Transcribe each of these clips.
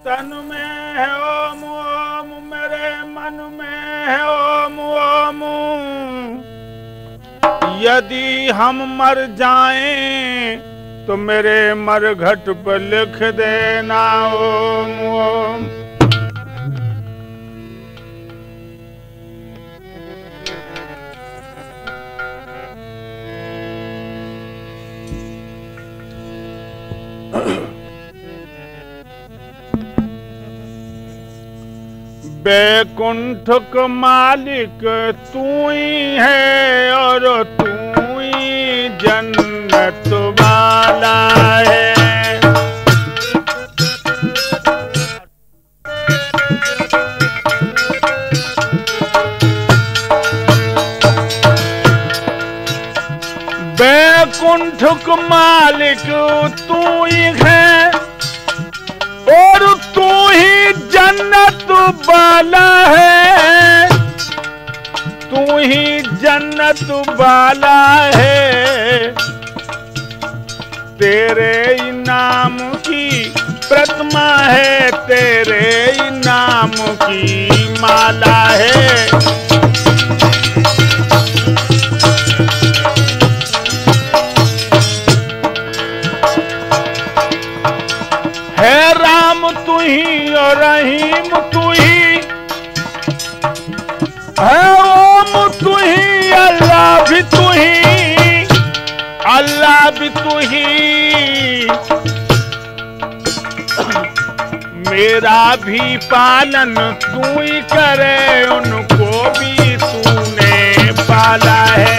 तन में है ओम ओम, मेरे मन में है ओम ओम। यदि हम मर जाएं तो मेरे मरघट पर लिख देना ओम ओम। बैकुंठ का मालिक तू ही है और तू ही जन्नत वाला है। बैकुंठ का मालिक तू ही है और तू ही जन्नत वाला है। तू ही जन्नत वाला है। तेरे इनाम की प्रतिमा है, तेरे इनाम की माला है। है राम तू ही और रहीम तू ही है, ओम तू ही, अल्लाह भी तू ही, अल्लाह भी तू ही। मेरा भी पालन तू ही करे, उनको भी तूने पाला है।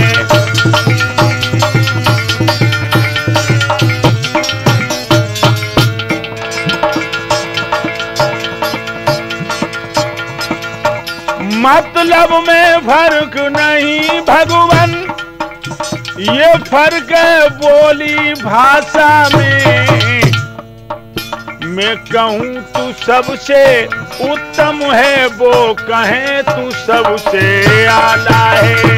मतलब में फर्क नहीं भगवान, ये फर्क है बोली भाषा में। मैं कहूँ तू सबसे उत्तम है, वो कहे तू सबसे आला है।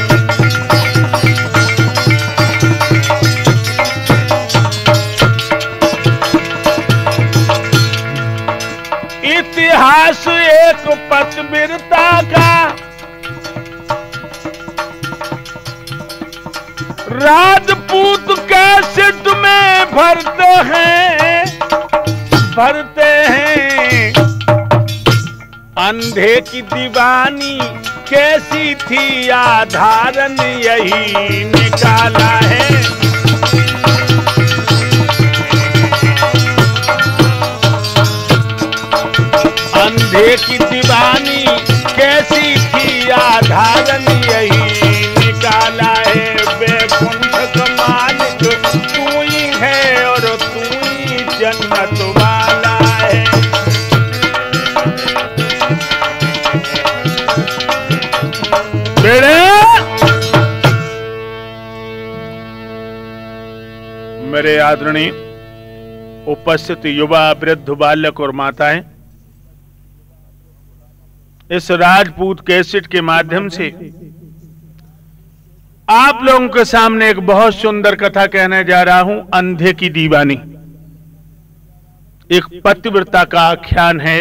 इतिहास एक पतिव्रता का, राजपूत कैसेट में भरते हैं, भरते हैं। अंधे की दीवानी कैसी थी, आधारण यही निकाला है। अंधे की दीवानी कैसी थी, आधारण यही निकाला है। बैकुंठ का मालिक तू ही है और तू ही जन्नत वाला है। बेड़े मेरे आदरणीय उपस्थित युवा, वृद्ध, बालक और माताएं, इस राजपूत कैसेट के माध्यम से आप लोगों के सामने एक बहुत सुंदर कथा कहने जा रहा हूं। अंधे की दीवानी एक पतिव्रता का आख्यान है,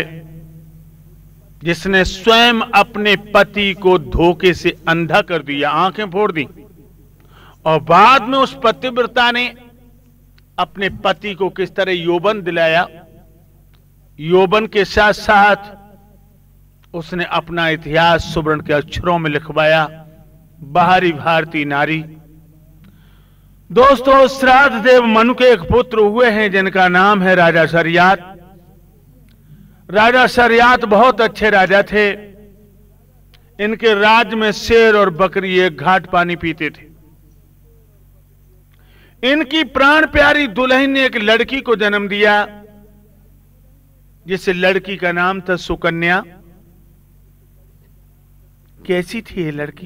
जिसने स्वयं अपने पति को धोखे से अंधा कर दिया, आंखें फोड़ दी, और बाद में उस पतिव्रता ने अपने पति को किस तरह यौवन दिलाया। यौवन के साथ साथ उसने अपना इतिहास सुवर्ण के अक्षरों में लिखवाया। बाहरी भारतीय नारी। दोस्तों, श्राद्ध देव मनु के एक पुत्र हुए हैं जिनका नाम है राजा शर्यात। राजा शर्यात बहुत अच्छे राजा थे। इनके राज्य में शेर और बकरी एक घाट पानी पीते थे। इनकी प्राण प्यारी दुल्हन ने एक लड़की को जन्म दिया, जिस लड़की का नाम था सुकन्या। कैसी थी ये लड़की?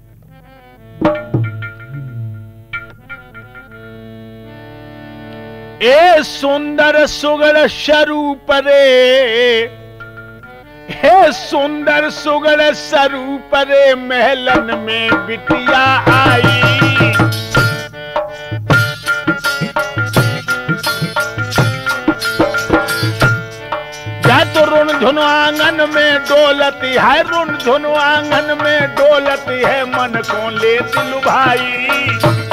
ए सुंदर सुगड़ स्वरूप रे, हे सुंदर सुगड़ स्वरूप रे, महलन में बिटिया आई। तो रुन धुन आंगन में डोलती है, रुन धुन आंगन में डोलती है, मन को ले दिल भाई।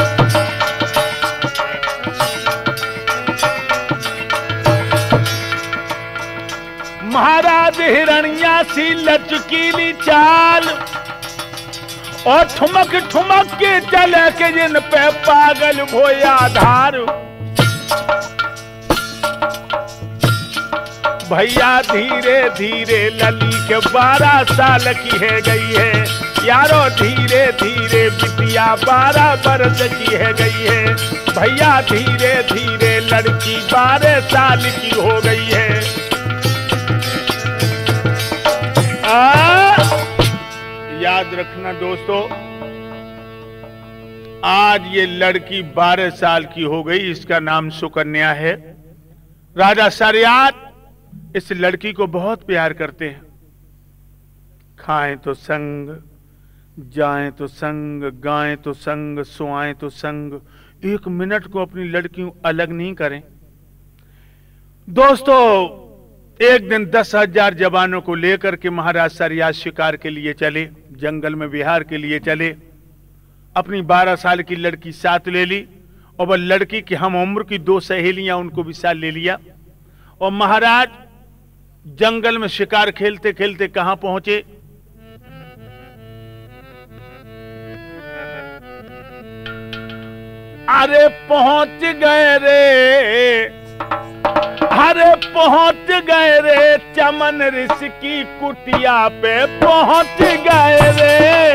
महाराज हिरण्या सी लचकीली चाल और ठुमक ठुमक के चले के जिन पे पागल भोया धार। भैया धीरे धीरे लली के 12 साल की है गई है, यारो धीरे धीरे बिटिया 12 बरस की है गई है। भैया धीरे धीरे लड़की 12 साल की हो गई है। याद रखना दोस्तों, आज ये लड़की 12 साल की हो गई, इसका नाम सुकन्या है। राजा शरियात इस लड़की को बहुत प्यार करते हैं। खाएं तो संग, जाएं तो संग, गाएं तो संग, सोएं तो संग, एक मिनट को अपनी लड़कियों अलग नहीं करें। दोस्तों, एक दिन 10,000 जवानों को लेकर के महाराज शरियात शिकार के लिए चले, जंगल में विहार के लिए चले। अपनी 12 साल की लड़की साथ ले ली और वह लड़की की हम उम्र की 2 सहेलियां उनको भी साथ ले लिया। और महाराज जंगल में शिकार खेलते खेलते कहां पहुंचे? अरे पहुंच गए रे, अरे पहुंच गए रे, चमन ऋषि की कुटिया पे पहुंच गए रे।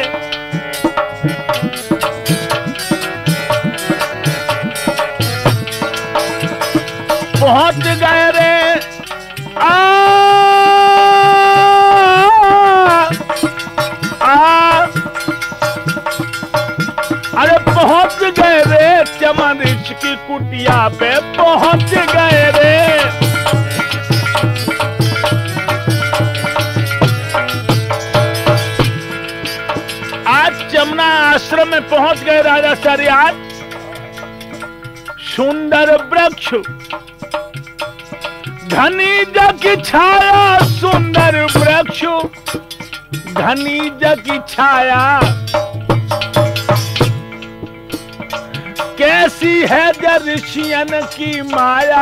पहुंच गए रे, अरे पहुंच गए रे, चमन ऋषि की कुटिया पे पहुंच गए रे। आज चमना आश्रम में पहुंच गए राजा शरियात। सुंदर वृक्ष, घनी जग छाया, सुंदर वृक्ष, घनी जग छाया। कैसी है ऋषियन की माया,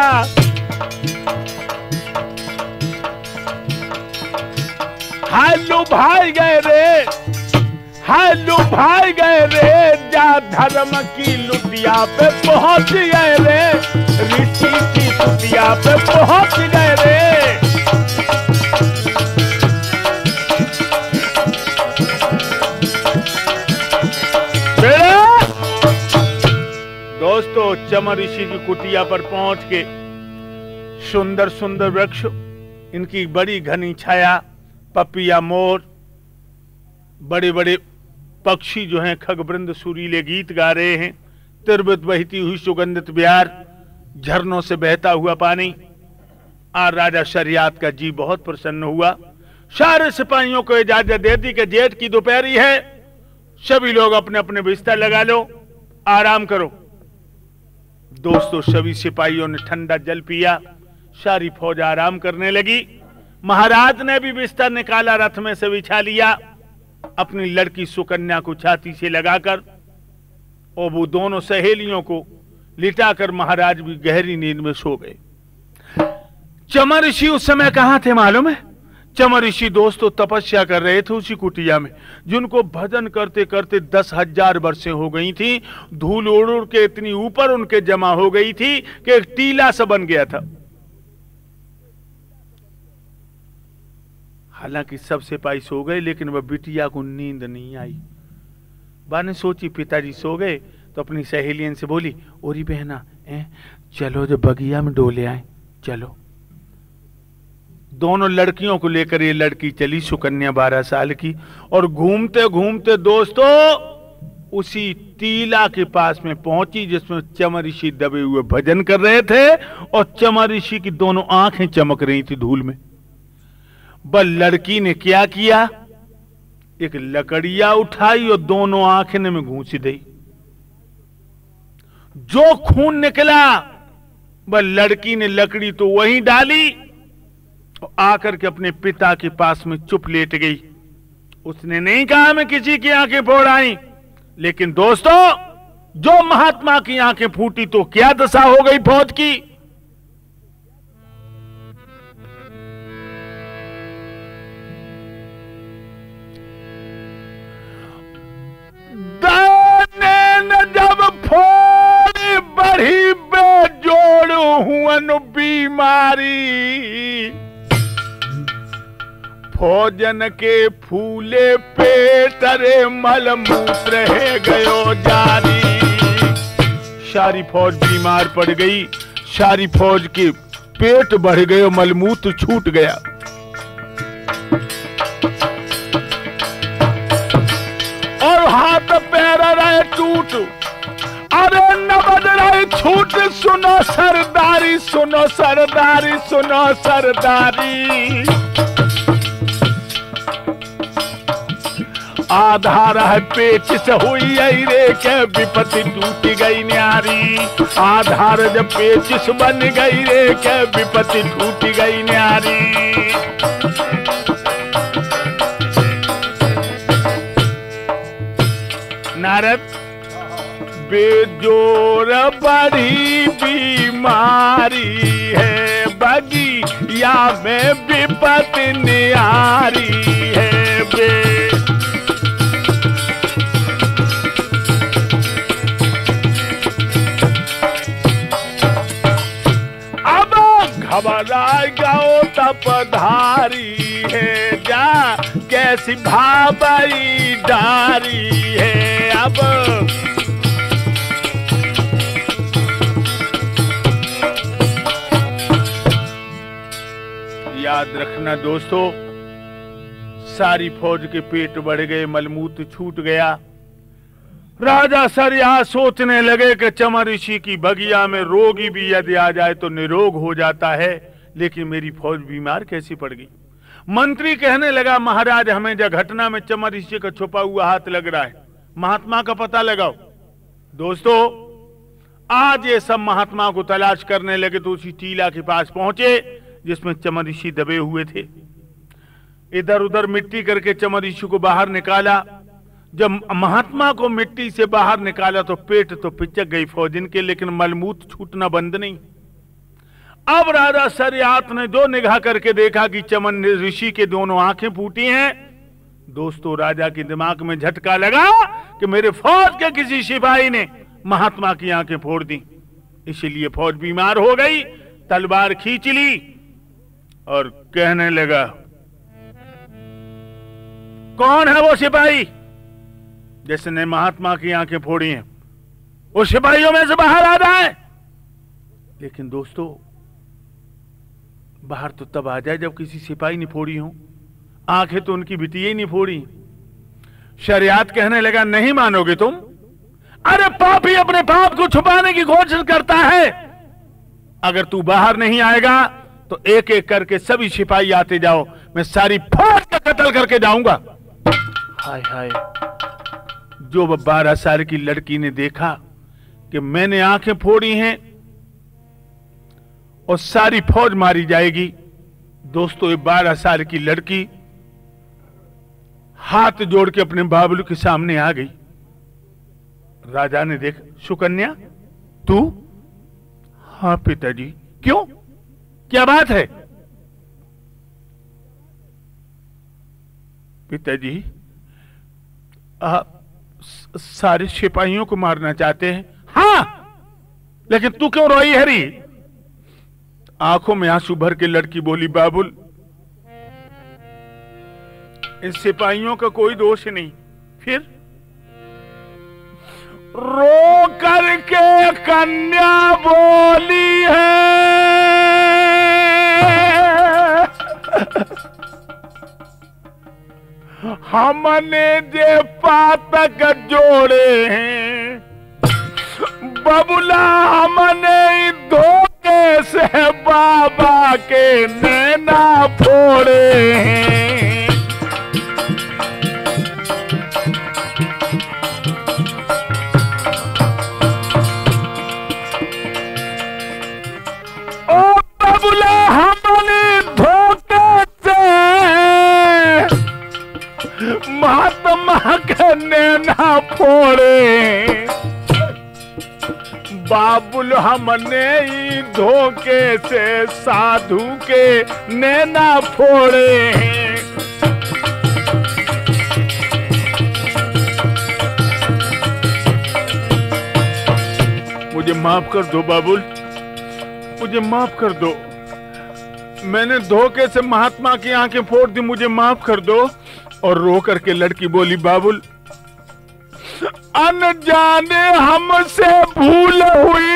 हालू भाई गए रे, हालू भाई गए रे, जा धर्म की लुटिया पे पहुंच गए रे, ऋषि की कुटिया पे पहुंच गए रे। दोस्तों, चमन ऋषि की कुटिया पर पहुंच के सुंदर सुंदर वृक्ष, इनकी बड़ी घनी छाया, पपिया मोर, बड़े बड़े पक्षी जो हैं खगवृंद सुरीले गीत गा रहे हैं, तिरबित बहती हुई सुगंधित बिहार, झरनों से बहता हुआ पानी। आज राजा शरियात का जी बहुत प्रसन्न हुआ। सारे सिपाहियों को इजाजत दे दी कि जेठ की दोपहरी है, सभी लोग अपने अपने बिस्तर लगा लो, आराम करो। दोस्तों, सभी सिपाहियों ने ठंडा जल पिया, सारी फौज आराम करने लगी। महाराज ने भी बिस्तर निकाला, रथ में से बिछा लिया, अपनी लड़की सुकन्या को छाती से लगाकर, और वो दोनों सहेलियों को लिटाकर महाराज भी गहरी नींद में सो गए। चमन ऋषि उस समय कहां थे मालूम है? चमन ऋषि दोस्तों तपस्या कर रहे थे उसी कुटिया में, जिनको भजन करते करते 10,000 वर्षें हो गई थी। धूल उड़ उड़ के इतनी ऊपर उनके जमा हो गई थी कि एक टीला सा बन गया था। हालांकि सब सिपाही सो गए, लेकिन वह बिटिया को नींद नहीं आई। बा ने सोची पिताजी सो गए तो अपनी सहेलियन से बोली, ओरी बहना चलो जो बगिया में डोले आए, चलो। दोनों लड़कियों को लेकर ये लड़की चली, सुकन्या 12 साल की, और घूमते घूमते दोस्तों उसी टीला के पास में पहुंची जिसमें चमन ऋषि दबे हुए भजन कर रहे थे, और चमन ऋषि की दोनों आंखें चमक रही थी धूल में। बस लड़की ने क्या किया, एक लकड़िया उठाई और दोनों आंखें में घूंसी दी। जो खून निकला, बस लड़की ने लकड़ी तो वहीं डाली और आकर के अपने पिता के पास में चुप लेट गई। उसने नहीं कहा मैं किसी की आंखें फोड़ आई, लेकिन दोस्तों जो महात्मा की आंखें फूटी तो क्या दशा हो गई फौज की। जब फोड़ बढ़ी बेजोड़ हुअन बीमारी, फौजन के फूले पेट रे मल मूत्र है गयो जारी। सारी फौज बीमार पड़ गई, सारी फौज के पेट बढ़ गए, मलमूत्र छूट गया। और हाथ पैर रहे टूट, अरे न बज रहे छूट। सुनो सरदारी, सुनो सरदारी, सुनो सरदारी। आधार है पेचिस हुई रे के विपत्ति टूट गई न्यारी। आधार जब पेचिस बन गई रे के विपत्ति टूट गई न्यारी। नारद बेजोर बड़ी बीमारी है, बगिया में विपत्ति न्यारी है। घबराए गाओ तपधारी है, जा कैसी भाबई डारी है। अब याद रखना दोस्तों, सारी फौज के पेट बढ़ गए, मलमूत्र छूट गया। राजा सरयास सोचने लगे कि चमर ऋषि की बगिया में रोगी भी यदि आ जाए तो निरोग हो जाता है, लेकिन मेरी फौज बीमार कैसी पड़ गई। मंत्री कहने लगा महाराज हमें जो घटना में चमर ऋषि का छुपा हुआ हाथ लग रहा है, महात्मा का पता लगाओ। दोस्तों आज ये सब महात्मा को तलाश करने लगे तो उसी टीला के पास पहुंचे जिसमें चमर ऋषि दबे हुए थे। इधर उधर मिट्टी करके चमर ऋषि को बाहर निकाला। जब महात्मा को मिट्टी से बाहर निकाला तो पेट तो पिचक गई फौजन के, लेकिन मलमूत्र छूटना बंद नहीं। अब राजा सरयात ने जो निगाह करके देखा कि चमन ऋषि के दोनों आंखें फूटी हैं, दोस्तों राजा के दिमाग में झटका लगा कि मेरे फौज के किसी सिपाही ने महात्मा की आंखें फोड़ दी, इसलिए फौज बीमार हो गई। तलवार खींच ली और कहने लगा कौन है वो सिपाही जिसने महात्मा की आंखें फोड़ी हैं, उस सिपाहियों में से बाहर आ जाए। लेकिन दोस्तों बाहर तो तब आ जाए जब किसी सिपाही ने फोड़ी हो, आंखें तो उनकी बिटिया ही नहीं फोड़ी। शरियात कहने लगा नहीं मानोगे तुम, अरे पापी अपने पाप को छुपाने की कोशिश करता है। अगर तू बाहर नहीं आएगा तो एक एक करके सभी सिपाही आते जाओ, मैं सारी फौज का कत्ल करके जाऊंगा। हाय हाय, जो 12 साल की लड़की ने देखा कि मैंने आंखें फोड़ी हैं और सारी फौज मारी जाएगी। दोस्तों ये 12 साल की लड़की हाथ जोड़ के अपने बाबलू के सामने आ गई। राजा ने देखा, सुकन्या तू? हाँ पिताजी। क्यों, क्या बात है? पिताजी आप सारे सिपाहियों को मारना चाहते हैं। हाँ, लेकिन तू क्यों रोई हरी? आंखों में आंसू भर के लड़की बोली, बाबुल इन सिपाहियों का कोई दोष नहीं। फिर रो करके कन्या बोली है हमने जे पातक जोड़े हैं, बबुला हमने धोखे से बाबा के नैना फोड़े हैं। ओ बबुला हमने धोखे महात्मा के नैना फोड़े, बाबुल हमने ही धोखे से साधु के नैना फोड़े। मुझे माफ कर दो बाबुल, मुझे माफ कर दो। मैंने धोखे से महात्मा की आंखें फोड़ दी, मुझे माफ कर दो। और रो करके लड़की बोली, बाबुल अनजाने हमसे भूल हुई,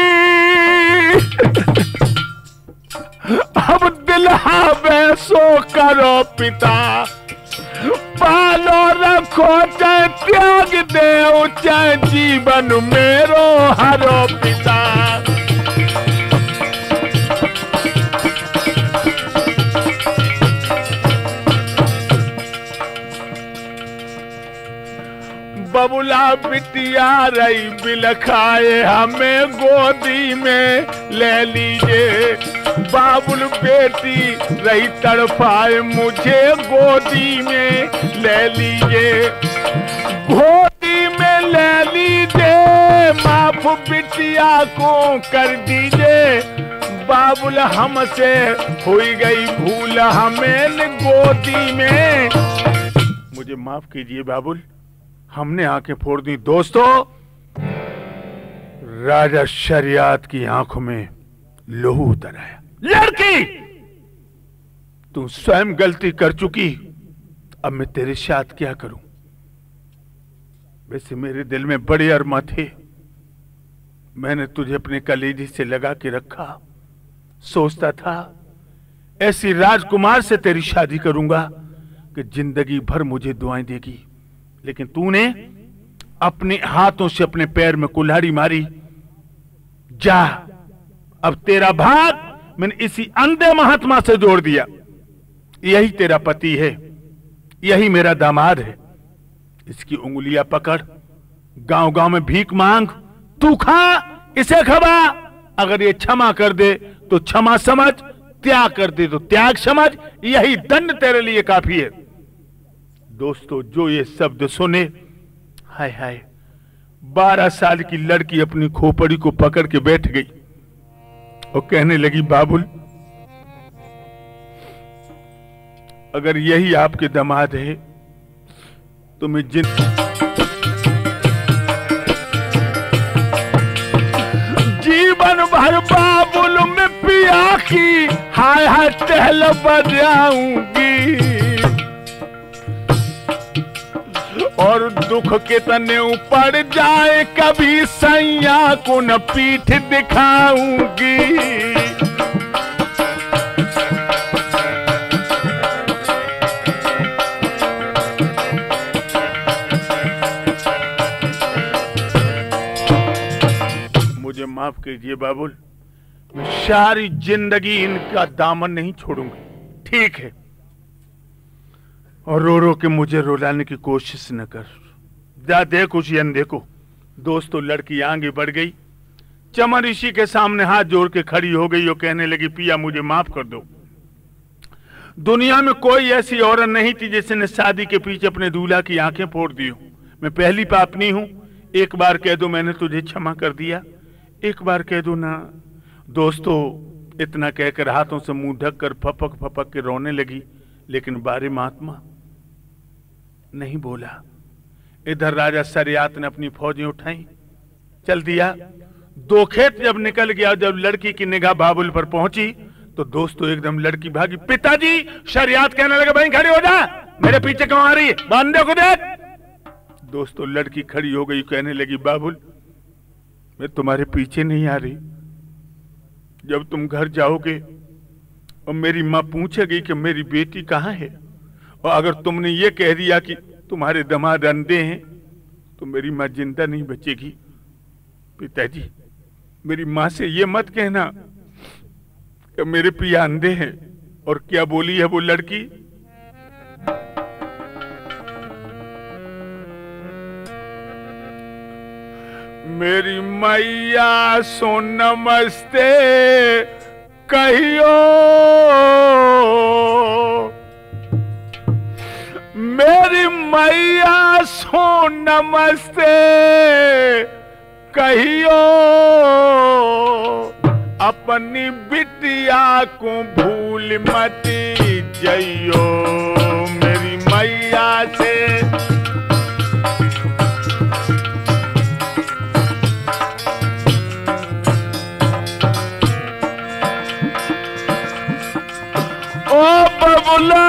अब दिला बैसो करो पिता, पालो रखो चाहे त्याग दे चाहे जीवन मेरो हरो पिता। बबुला बिटिया रही बिलखाए, हमें गोदी में ले लीजिए, बाबुल बेटी रही तड़पाए, मुझे गोदी में ले लीजिए, गोदी में ले लीजिए, माफ बिटिया को कर दीजिए, बाबुल हमसे हुई गई भूल, हमें गोदी में। मुझे माफ कीजिए बाबुल, हमने आंखें फोड़ दी। दोस्तों, राजा शरियात की आंखों में लोहू उतर आया। लड़की, तू स्वयं गलती कर चुकी, अब मैं तेरे साथ क्या करूं? वैसे मेरे दिल में बड़े अरमा थे, मैंने तुझे अपने कलेजे से लगा के रखा, सोचता था ऐसी राजकुमार से तेरी शादी करूंगा कि जिंदगी भर मुझे दुआएं देगी, लेकिन तूने अपने हाथों से अपने पैर में कुल्हाड़ी मारी। जा, अब तेरा भाग मैंने इसी अंधे महात्मा से जोड़ दिया, यही तेरा पति है, यही मेरा दामाद है, इसकी उंगलियां पकड़, गांव गांव में भीख मांग, तू खा, इसे खवा, अगर ये क्षमा कर दे तो क्षमा समझ, त्याग कर दे तो त्याग समझ, यही दंड तेरे लिए काफी है। दोस्तों, जो ये शब्द सुने, हाय हाय, 12 साल की लड़की अपनी खोपड़ी को पकड़ के बैठ गई और कहने लगी, बाबुल अगर यही आपके दामाद है तो मैं जीवन भर बाबुल में पिया की हाय हाय टहल बजाऊंगी, और दुख के तने ऊपर जाए कभी सैया को न पीठ दिखाऊंगी। मुझे माफ कीजिए बाबुल, मैं सारी जिंदगी इनका दामन नहीं छोड़ूंगी, ठीक है? और रो रो के मुझे रुलाने की कोशिश न कर, जा देख उस अंधे को। दोस्तों, लड़की आगे बढ़ गई, चमन ऋषि के सामने हाथ जोड़ के खड़ी हो गई और कहने लगी, पिया मुझे माफ कर दो। दुनिया में कोई ऐसी औरत नहीं थी जिसने शादी के पीछे अपने दूल्हा की आंखें फोड़ दी हो। मैं पहली पापनी हूं, एक बार कह दो मैंने तुझे क्षमा कर दिया, एक बार कह दो ना। दोस्तों, इतना कहकर हाथों से मुंह ढक कर फपक फपक के रोने लगी, लेकिन बारे महात्मा नहीं बोला। इधर राजा शरियात ने अपनी फौजें उठाई, चल दिया। 2 खेत जब निकल गया, जब लड़की की निगाह बाबुल पर पहुंची तो दोस्तों एकदम लड़की भागी। पिताजी, शरियात कहने लगे, भाई खड़ी हो जा, मेरे पीछे क्यों आ रही है, बंदे को देख। दोस्तों, लड़की खड़ी हो गई, कहने लगी, बाबुल मैं तुम्हारे पीछे नहीं आ रही, जब तुम घर जाओगे और मेरी माँ पूछेगी कि मेरी बेटी कहाँ है, और अगर तुमने ये कह दिया कि तुम्हारे दामाद अंधे हैं तो मेरी माँ जिंदा नहीं बचेगी। पिताजी, मेरी माँ से ये मत कहना कि मेरे पिया अंधे हैं। और क्या बोली है वो लड़की, मेरी मैया सो नमस्ते कहियो, मेरी नमस्ते कहियो, अपनी बिटिया को भूल मत जइयो मेरी मैया से। ओ बबुला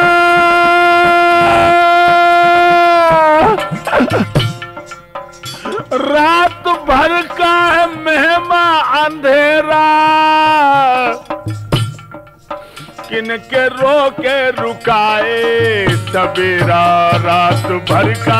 रात भर का है मेहमा अंधेरा, किनके रोके रुकाए सवेरा रात भर का।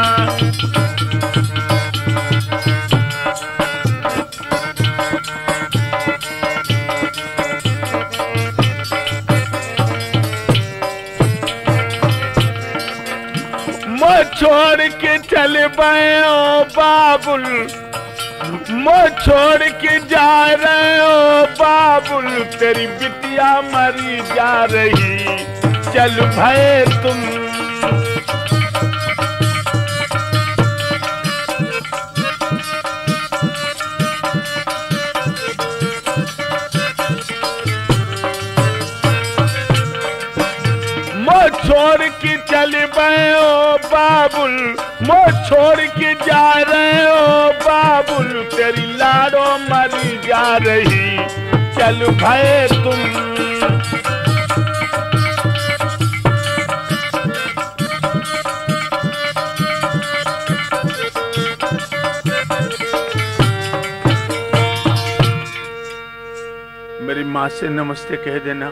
मैं छोड़ के चले गए ओ बाबुल, मैं छोड़ के जा रहे हो बाबुल, तेरी बिटिया मरी जा रही, चल भय तुम। मैं छोड़ के चले गए ओ बाबुल, मैं छोड़ के जा रहे हो बाबुल, तेरी लाडो मरी जा रही, चल भय तुम। मेरी माँ से नमस्ते कह देना,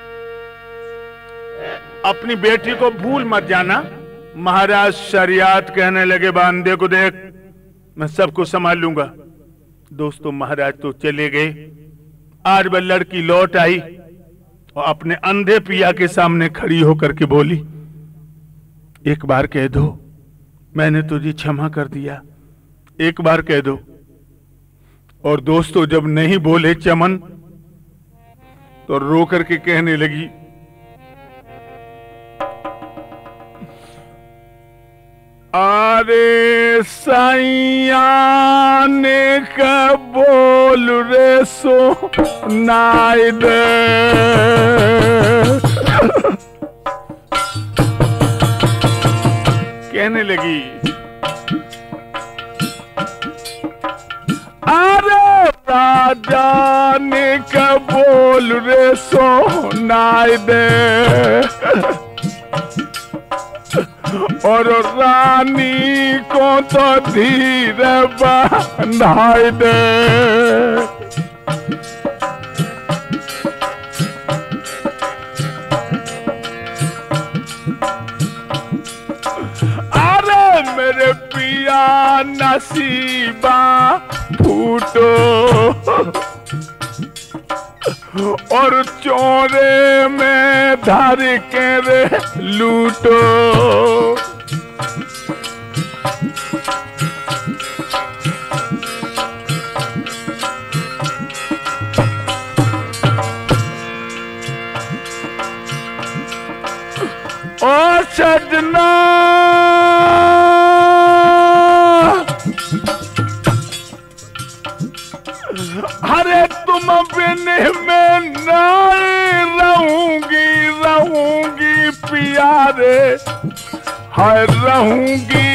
अपनी बेटी को भूल मत जाना। महाराज शरियात कहने लगे बांदे को देख, मैं सबको संभाल लूंगा। दोस्तों महाराज तो चले गए। आज वह लड़की लौट आई और अपने अंधे पिया के सामने खड़ी होकर के बोली, एक बार कह दो मैंने तुझे क्षमा कर दिया, एक बार कह दो। और दोस्तों जब नहीं बोले चमन तो रो करके कहने लगी, अरे सैया ने का बोल रे सो नाई दे, कहने लगी अरे राजा ने का बोल रे सो नाई दे, और रानी को तो धीरे बंधाई दे। अरे मेरे पिया नसीबा फूटो, और चोरे में धर के रे लूटो। ओ सजना अरे तुम बिन में नहीं रहूंगी, रहूंगी प्यारे हाय रहूंगी।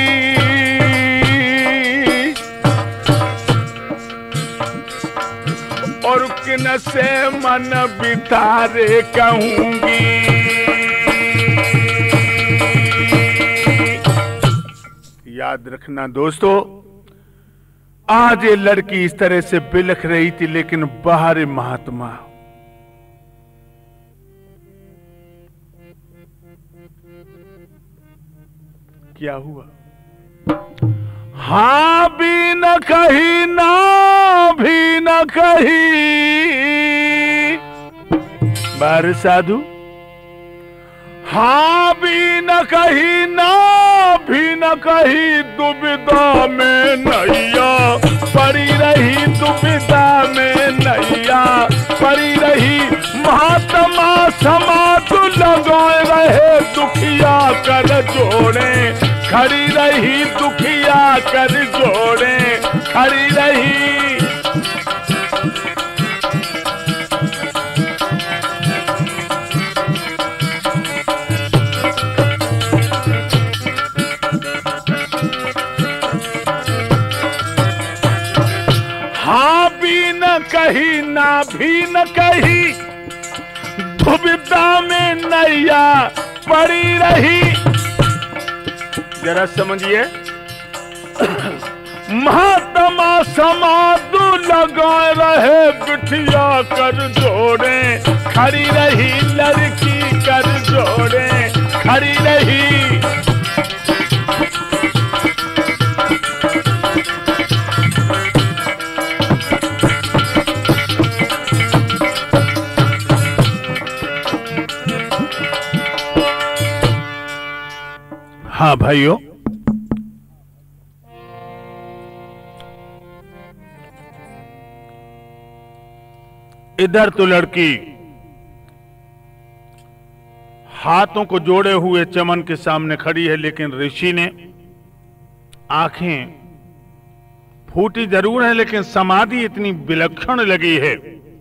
और किन से मन बितारे कहूंगी। याद रखना दोस्तों, आज ये लड़की इस तरह से बिलख रही थी, लेकिन बाहर महात्मा। क्या हुआ? हाँ भी न कही, ना भी न कही। बाहर साधु हाँ भी न कही, ना भी न कही, दुविधा में नैया पड़ी रही, दुविधा में नैया पड़ी रही। महात्मा समाधु लगाए रहे, दुखिया कर जोड़े खड़ी रही दुखिया कर जोड़े खड़ी रही। हाँ भी न कही ना भी न कही, दुविधा में नैया पड़ी रही। जरा समझिए, महात्मा समाधु लगाए रहे बिटिया कर जोड़े खड़ी रही, लड़की कर जोड़े खड़ी रही। हाँ भाइयों, इधर तो लड़की हाथों को जोड़े हुए चमन के सामने खड़ी है, लेकिन ऋषि ने आंखें फूटी जरूर है, लेकिन समाधि इतनी विलक्षण लगी है,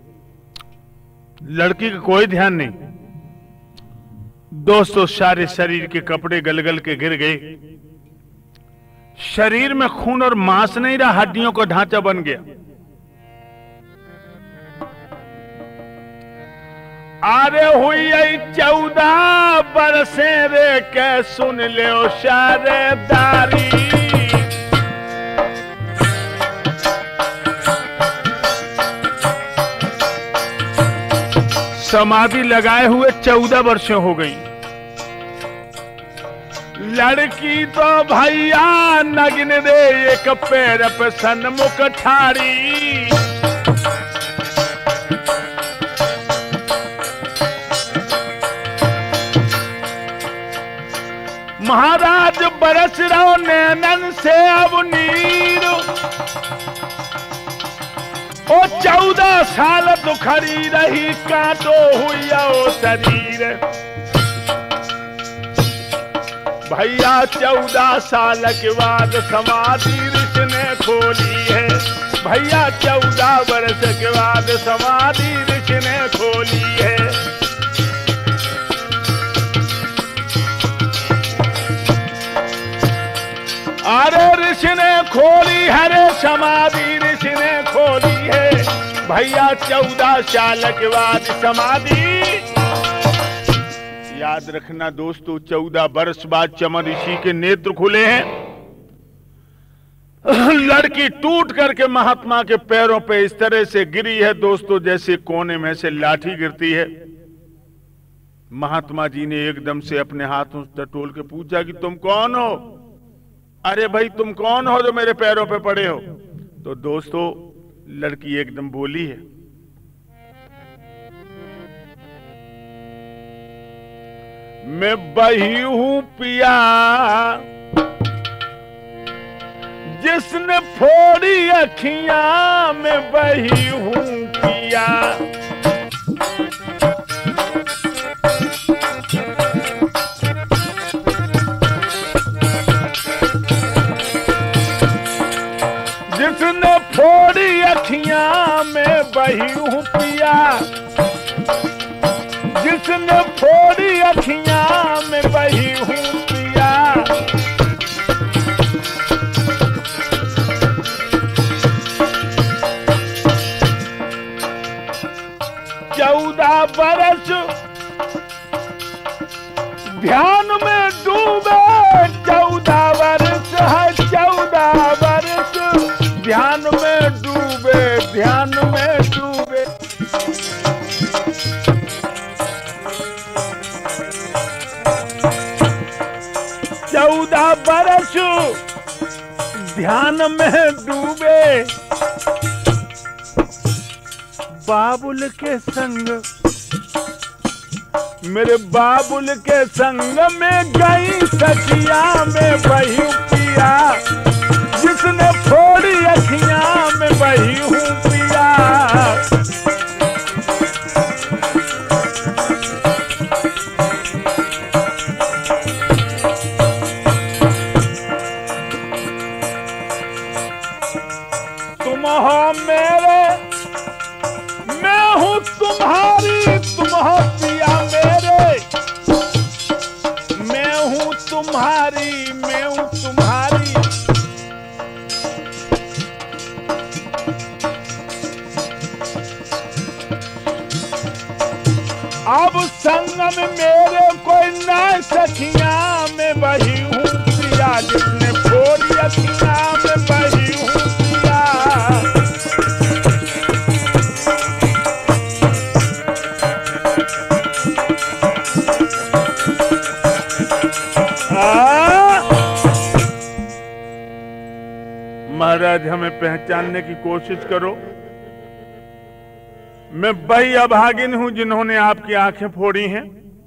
लड़की का कोई ध्यान नहीं। दोस्तों, सारे शरीर के कपड़े गलगल के गिर गए, शरीर में खून और मांस नहीं रहा, हड्डियों का ढांचा बन गया। अरे हुई 14 बरसे रे के सुन ले शारेदारी। समाधि लगाए हुए 14 वर्षें हो गई। लड़की तो भैया नगिन रे एक पैर पे सन्मुख ठाड़ी। महाराज बरस रहो नैनन से अब नीर। ओ 14 साल तो खड़ी रही, कांटो हुई ओ शरीर। भैया 14 साल के बाद समाधि ऋषि ने खोली है। भैया 14 वर्ष के बाद समाधि ऋषि ने खोली है। अरे ऋषि ने खोली है रे समाधि, ऋषि ने खोली है। भैया 14 साल के बाद समाधि। याद रखना दोस्तों, 14 वर्ष बाद चमन ऋषि के नेत्र खुले हैं। लड़की टूट करके महात्मा के पैरों पे इस तरह से गिरी है दोस्तों, जैसे कोने में से लाठी गिरती है। महात्मा जी ने एकदम से अपने हाथों से टटोल के पूछा कि तुम कौन हो? अरे भाई तुम कौन हो जो मेरे पैरों पे पड़े हो? तो दोस्तों लड़की एकदम बोली है, मैं बही हूं पिया जिसने फोड़ी अखियां, मैं बही हूं पिया। जिसने फोड़ी अखियां में बही हूं पिया, जिसने फोड़ी अखियां में बही हूं पिया। 14 बरस ध्यान में डूबे, 14 वर्ष है 14 वर्ष ध्यान में डूबे, ध्यान में डूबे। चौदह बरस ध्यान में डूबे, बाबुल के संग, मेरे बाबुल के संग में गई सखिया में बही पिया, जिसने फोड़ी अखियां में बही हूं पिया। तुम्हारी, मैं हूं तुम्हारी। अब संगम मेरे कोई ना सखिया, मैं वही हूँ प्रिया जिसने फोड़ी अखिया, मैं वही हूँ प्रिया। महाराज हमें पहचानने की कोशिश करो। मैं वही अभागिन हूं जिन्होंने आपकी आंखें फोड़ी हैं,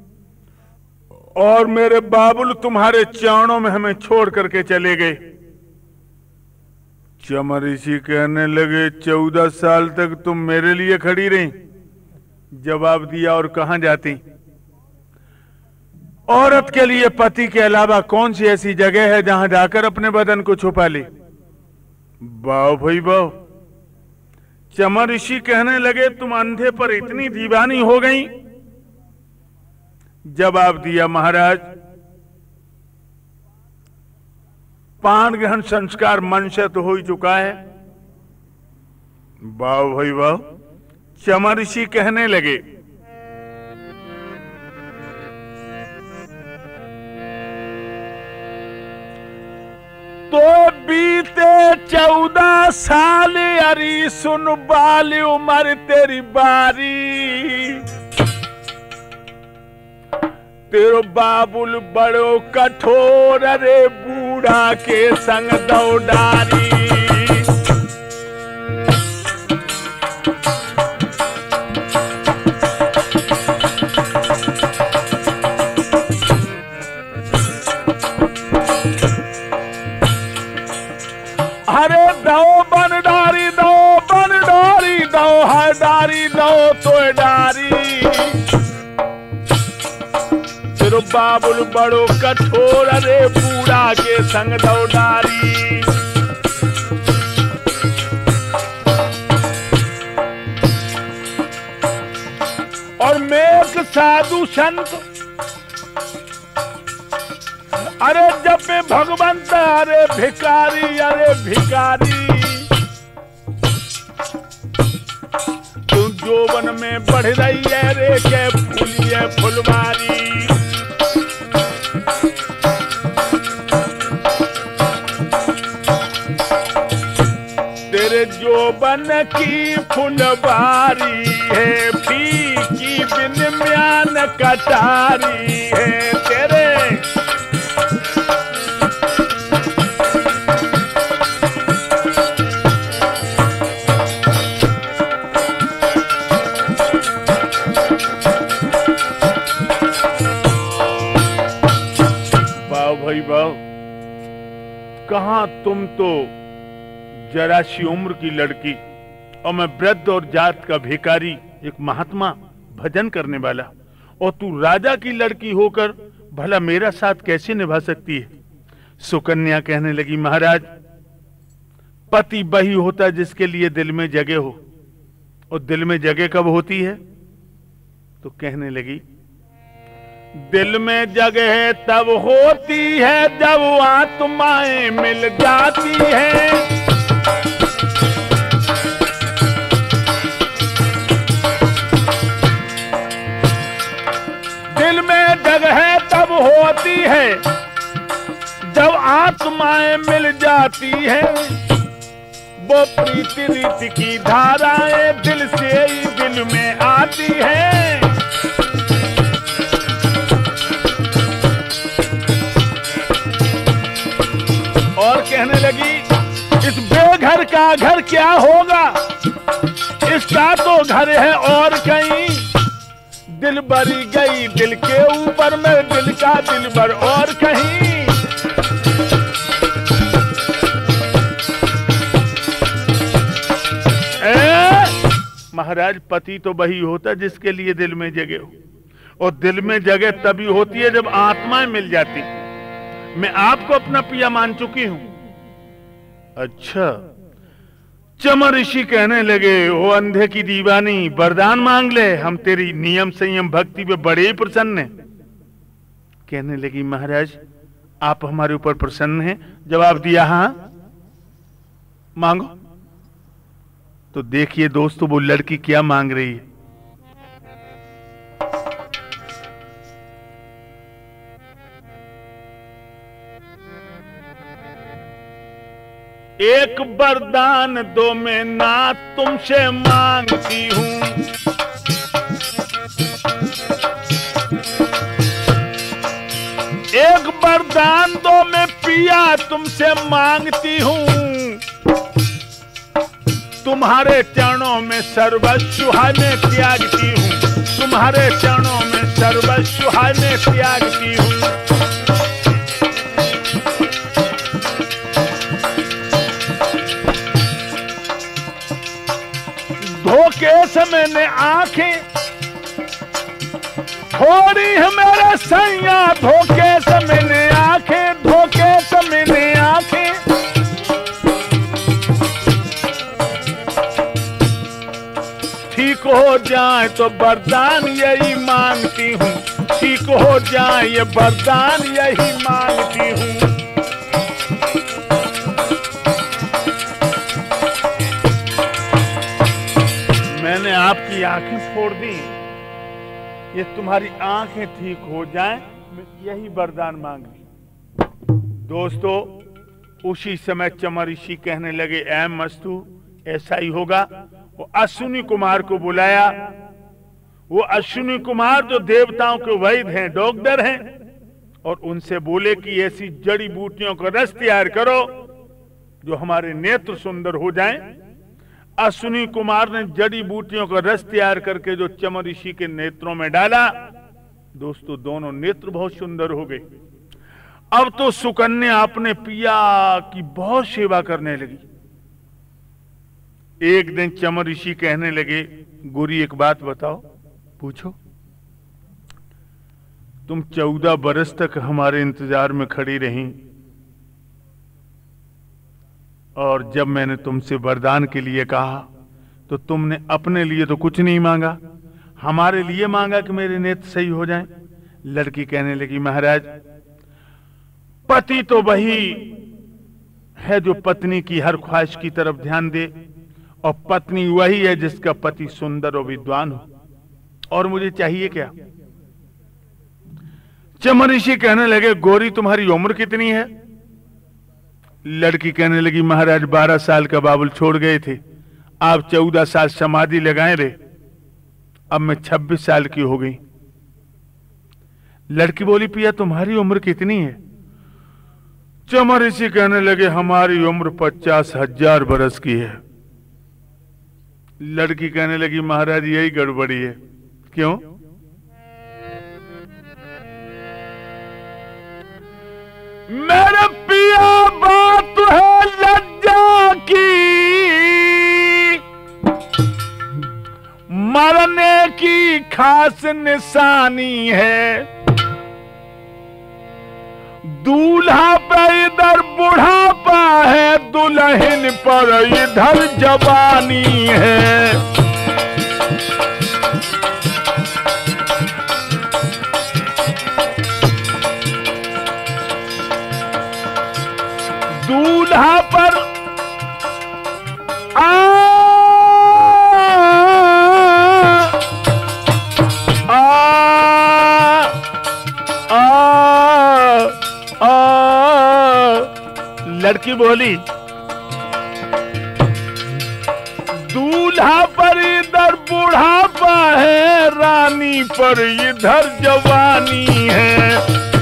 और मेरे बाबुल तुम्हारे चरणों में हमें छोड़ करके चले गए। चमर ऋषि कहने लगे 14 साल तक तुम मेरे लिए खड़ी रही। जवाब दिया और कहां जाती? औरत के लिए पति के अलावा कौन सी ऐसी जगह है जहां जाकर अपने बदन को छुपा ले? वाह भाई वाह। चमर ऋषि कहने लगे तुम अंधे पर इतनी दीवानी हो गई? जवाब दिया महाराज, पान ग्रहण संस्कार मन से तो हो ही चुका है। वाह भाई वाह। चमर ऋषि कहने लगे तो बीते 14 साल अरी सुन बाल उम्र तेरी बारी। तेरो बाबुल बड़ो कठोर रे बूढ़ा के संग दौडारी। अरे दो बन डारी, दो बन डारी, दो है डारी, दो तो डारी। तेरो बाबुल बड़ो कठोर रे बूढ़ा के संग दौडारी। और मैं एक साधु संत, अरे जब मैं भगवंत, अरे भिकारी, अरे भिकारी। तू जोवन में बढ़ रही है रे के फूलिए फुलवारी। तेरे जोबन की फुलवारी है, फीकी बिन म्यान कटारी है तेरे। भाई बाव, कहां तुम तो जरा सी उम्र की लड़की और मैं वृद्ध और जात का भिखारी, एक महात्मा भजन करने वाला, और तू राजा की लड़की होकर भला मेरा साथ कैसे निभा सकती है? सुकन्या कहने लगी महाराज, पति वही होता जिसके लिए दिल में जगह हो, और दिल में जगह कब होती है? तो कहने लगी दिल में जगह तब होती है जब आत्माएं मिल जाती है। दिल में जगह तब होती है जब आत्माएं मिल जाती है। वो प्रीति रीति की धाराएं दिल से ही दिल में आती है। और कहने लगी इस बेघर का घर क्या होगा, इसका तो घर है और कहीं। दिल बरी गई दिल के ऊपर में, दिल का दिल भर और कहीं। महाराज, पति तो वही होता जिसके लिए दिल में जगह हो, और दिल में जगह तभी होती है जब आत्माएं मिल जाती। मैं आपको अपना पिया मान चुकी हूं। अच्छा। चमर ऋषि कहने लगे ओ अंधे की दीवानी, वरदान मांग ले, हम तेरी नियम संयम भक्ति पे बड़े ही प्रसन्न हैं। कहने लगी महाराज आप हमारे ऊपर प्रसन्न हैं? जवाब दिया हाँ, मांगो। तो देखिए दोस्तों, वो लड़की क्या मांग रही है। एक वरदान दो मैं नाथ तुमसे मांगती हूं, एक वरदान दो मैं पिया तुमसे मांगती हूं, तुम्हारे चरणों में सर्वस्व मैं त्यागती हूं, तुम्हारे चरणों में सर्वस्व मैं त्यागती हूं। धोखे से मैंने आंखें थोड़ी है मेरे सैया, धोखे से मैंने आंखें, धोखे से मैंने आंखें। ठीक हो जाए तो वरदान यही मांगती हूँ, ठीक हो जाए ये वरदान यही मांगती हूँ। मैंने आपकी आंखें फोड़ दी, ये तुम्हारी आंखें ठीक हो जाएं, यही वरदान मांग ली। दोस्तों, उसी समय चमर ऋषि कहने लगे, ऐ मस्तु ऐसा ही होगा। वो अश्विनी कुमार को बुलाया। वो अश्विनी कुमार जो देवताओं के वैद्य हैं, डॉक्टर हैं, और उनसे बोले कि ऐसी जड़ी बूटियों का रस तैयार करो जो हमारे नेत्र सुंदर हो जाएं। अश्विनी कुमार ने जड़ी बूटियों का रस तैयार करके जो चमर ऋषि के नेत्रों में डाला, दोस्तों दोनों नेत्र बहुत सुंदर हो गए। अब तो सुकन्या अपने पिया की बहुत सेवा करने लगी। एक दिन चमर ऋषि कहने लगे, गोरी एक बात बताओ। पूछो। तुम 14 बरस तक हमारे इंतजार में खड़ी रही, और जब मैंने तुमसे वरदान के लिए कहा तो तुमने अपने लिए तो कुछ नहीं मांगा, हमारे लिए मांगा कि मेरे नेत्र सही हो जाएं। लड़की कहने लगी, महाराज पति तो वही है जो पत्नी की हर ख्वाहिश की तरफ ध्यान दे, और पत्नी वही है जिसका पति सुंदर और विद्वान हो, और मुझे चाहिए क्या? चमर ऋषि कहने लगे, गोरी तुम्हारी उम्र कितनी है? लड़की कहने लगी, महाराज 12 साल का बाबुल छोड़ गए थे, आप 14 साल समाधि लगाए रहे, अब मैं 26 साल की हो गई। लड़की बोली, पिया तुम्हारी उम्र कितनी है? चमर ऋषि कहने लगे, हमारी उम्र 50,000 बरस की है। लड़की कहने लगी, महाराज यही गड़बड़ी है। क्यों? मेरे पिया बात है लज्जा की, मरने की खास निशानी है। दूल्हा पर इधर बुढ़ापा है, दुल्हन पर इधर जवानी है। दूल्हा पर लड़की बोली, दूल्हा पर इधर बुढ़ापा है, रानी पर इधर जवानी है।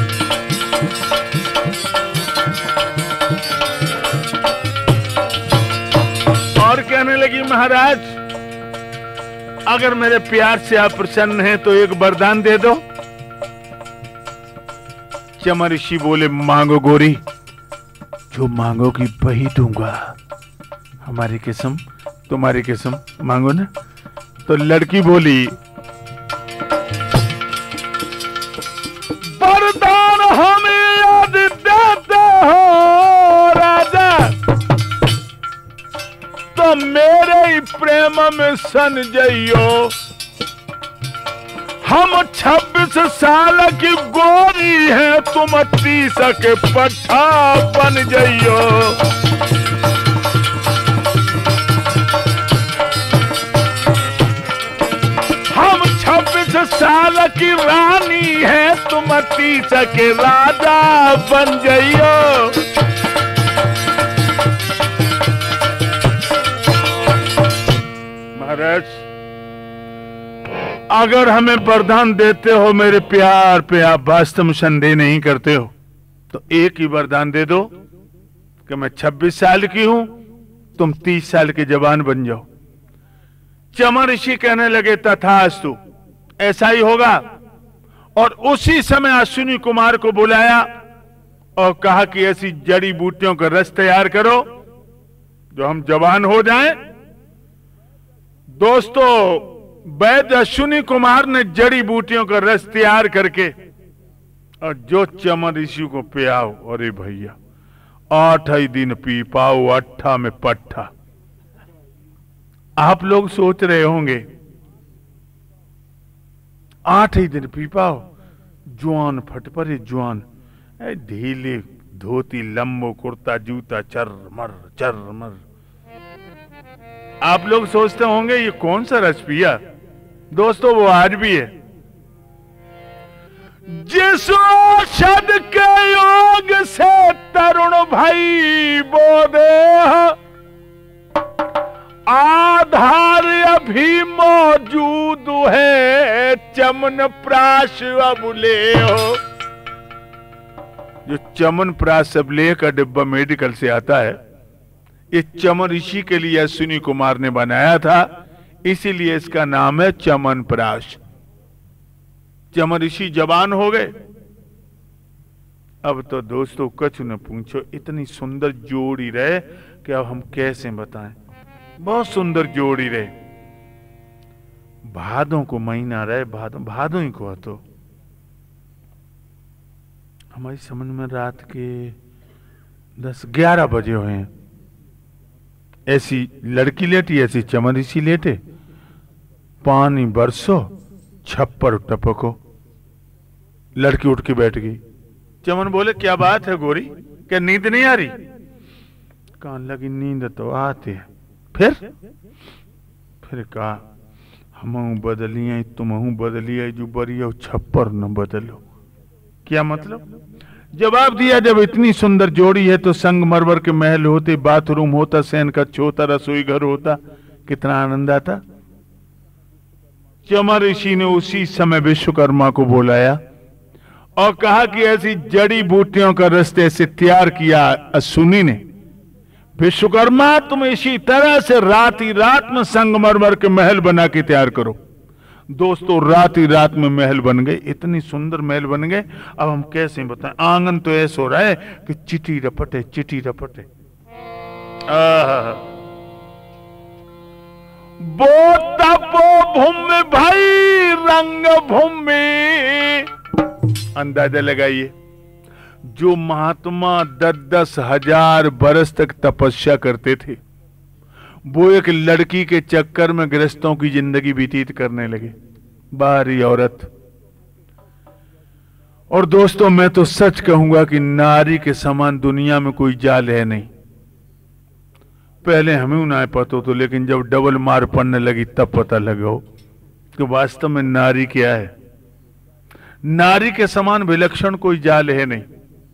और कहने लगी, महाराज अगर मेरे प्यार से आप प्रसन्न हैं तो एक वरदान दे दो। चमर ऋषि बोले, मांगो गोरी, जो मांगोगी वही दूंगा। हमारी कसम, तुम्हारी कसम, मांगो ना। तो लड़की बोली, वरदान हमें याद देते हो राजा, तो मेरे ही प्रेम में सन जइयो। हम 26 साल की गोरी है, तुम तीस के पट्ठा बन जइयो। हम 26 साल की रानी है, तुम 30 के राजा बन जइयो। महाराज, अगर हमें वरदान देते हो मेरे प्यार पे आप वास्तव में संदेह नहीं करते हो, तो एक ही वरदान दे दो कि मैं 26 साल की हूं, तुम 30 साल के जवान बन जाओ। चमन ऋषि कहने लगे तथास्तु, ऐसा ही होगा। और उसी समय अश्विनी कुमार को बुलाया और कहा कि ऐसी जड़ी बूटियों का रस तैयार करो जो हम जवान हो जाएं। दोस्तों, वैद्य अश्विनी कुमार ने जड़ी बूटियों का रस तैयार करके और जो चमन ऋषि को पियाओ, अरे भैया 8 ही दिन पी पाओ 8 में पट्ठा। आप लोग सोच रहे होंगे 8 ही दिन पी पाओ, जुआन फट पड़े जुआन, ढीले धोती लंबो कुर्ता जूता चरमर चरमर। आप लोग सोचते होंगे ये कौन सा रस पिया। दोस्तों, वो आज भी है। जिस औषध के योग से तरुण भाई बोधे, आधार अभी मौजूद है, चमन प्राश अब ले हो। जो चमन प्राश अब ले का डिब्बा मेडिकल से आता है, ये चमन ऋषि के लिए अश्विनी कुमार ने बनाया था, इसीलिए इसका नाम है चमन प्राश। चमन ऋषि जवान हो गए। अब तो दोस्तों कछु न पूछो, इतनी सुंदर जोड़ी रहे कि अब हम कैसे बताएं। बहुत सुंदर जोड़ी रहे। भादों को महीना रहे, भादों ही को तो हमारी समझ में रात के 10-11 बजे हुए हैं। ऐसी लड़की लेटी, ऐसी चमन ऋषि लेटे, पानी बरसो छप्पर टपको। लड़की उठ के बैठ गई। चमन बोले क्या बात है गोरी, क्या नींद नहीं आ रही? कहने लगी नींद तो आती है। फिर कहा हम बदलिए तुम बदलिए, जो बरियो छप्पर न बदलो। क्या मतलब? जवाब दिया, जब इतनी सुंदर जोड़ी है तो संगमरमर के महल होते, बाथरूम होता, शयन कक्ष होता, रसोई घर होता, कितना आनंद आता। चमन ऋषि ने उसी समय विश्वकर्मा को बुलाया और कहा कि ऐसी जड़ी बूटियों का रस्ते से तैयार किया अश्विनी ने। विश्वकर्मा, तुम इसी तरह से रात ही रात में संगमरमर के महल बना के तैयार करो। दोस्तों, रात ही रात में महल बन गए, इतनी सुंदर महल बन गए। अब हम कैसे बताएं, आंगन तो ऐसा हो रहा है कि चिटी रपटे चिटी रपटे। वो तपो भूमि भाई रंग भूमि। अंदाजा लगाइए, जो महात्मा 10-10 हजार बरस तक तपस्या करते थे, वो एक लड़की के चक्कर में गृहस्थों की जिंदगी व्यतीत करने लगे। बाहरी औरत। और दोस्तों, मैं तो सच कहूंगा कि नारी के समान दुनिया में कोई जाल है नहीं। पहले हमें ना पता तो, लेकिन जब डबल मार पड़ने लगी तब पता लगा कि वास्तव में नारी क्या है। नारी के समान विलक्षण कोई जाल है नहीं।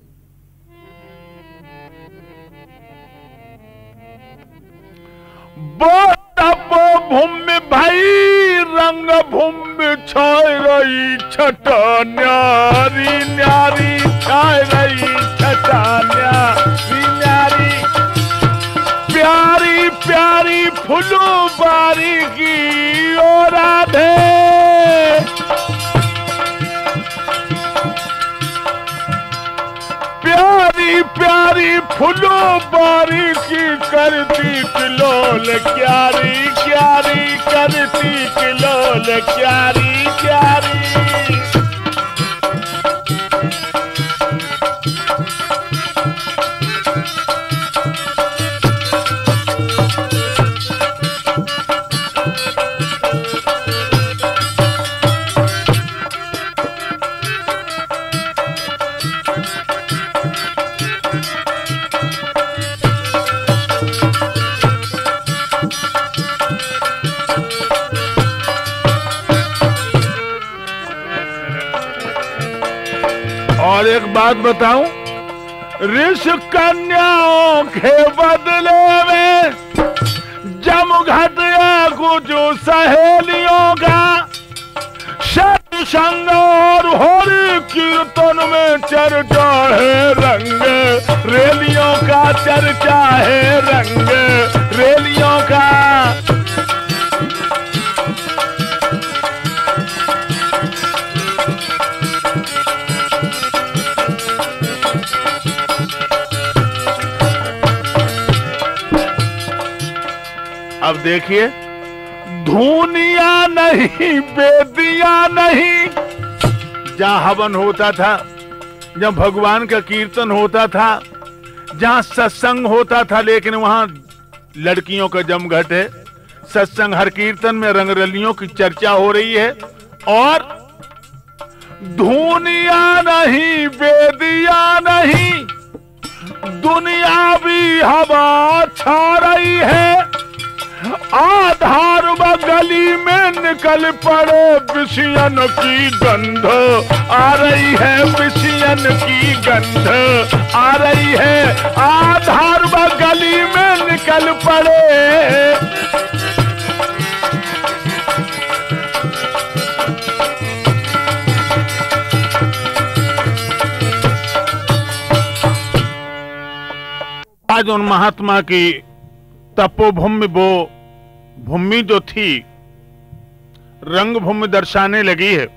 वो तपो भूमि भाई रंग भूमि छाय रही छटा न्यारी न्यारी छाय रही छटा न्यारी न्यारी। प्यारी प्यारी फूलो बारी की ओ राधे। प्यारी प्यारी फूलो बारी की करती किलोल क्यारी क्यारी करती किलोल क्यारी क्यारी। और एक बात बताऊं, ऋषि कन्याओं के बदले में जमघट कुछ सहेलियों का सत्संग और होरी कीर्तन में चर्चा है रंग रेलियों का, चर्चा है रंग रेलियों का। अब देखिए, धूनिया नहीं, बेदिया नहीं, जहां हवन होता था, जहां भगवान का कीर्तन होता था, जहां सत्संग होता था, लेकिन वहां लड़कियों का जमघट है। सत्संग हर कीर्तन में रंगरलियों की चर्चा हो रही है। और धूनिया नहीं, बेदिया नहीं, दुनियावी हवा छा रही है। आधार व गली में निकल पड़े विषयन की गंध आ रही है, विषयन की गंध आ रही है। आधार व गली में निकल पड़े। आज उन महात्मा की तपोभूमि, वो भूमि जो थी, रंगभूमि दर्शाने लगी है।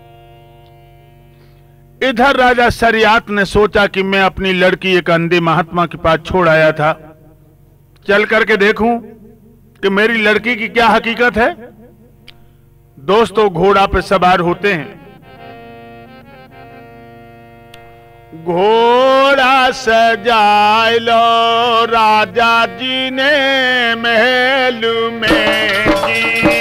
इधर राजा शरियात ने सोचा कि मैं अपनी लड़की एक अंधे महात्मा के पास छोड़ आया था, चल करके देखूं कि मेरी लड़की की क्या हकीकत है। दोस्तों, घोड़ा पे सवार होते हैं। घोड़ा सजाए लो राजा जी ने महल में जी,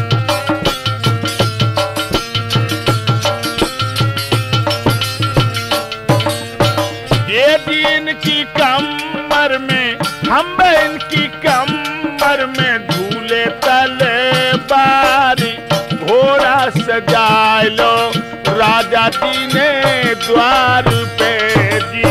ये दिन की कमर में, हम इनकी कमर में झूले तले बारी। घोड़ा सजाए लो राजा जी ने द्वार पे जी।